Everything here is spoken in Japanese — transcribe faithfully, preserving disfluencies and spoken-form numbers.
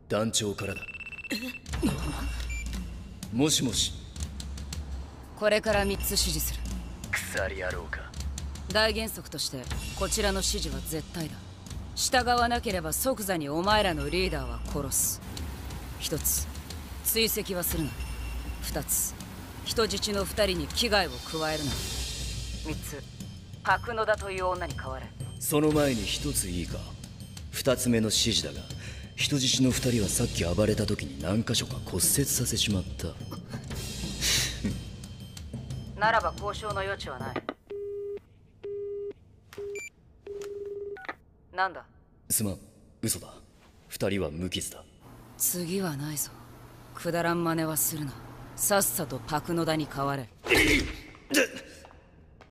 団長からだ。もしもし。 これからみっつ指示する。 鎖野郎か。 大原則としてこちらの指示は絶対だ。従わなければ即座にお前らのリーダーは殺す。一つ、追跡はするな。二つ、人質の二人に危害を加えるな。三つ、白野田という女に代われ。 その前に一ついいか。二つ目の指示だが、人質の二人はさっき暴れた時に何箇所か骨折させちまった。 ならば交渉の余地はない。なんだ。 すまん、嘘だ。二人は無傷だ。 次はないぞ。くだらん真似はするな。さっさと白野田に代われ。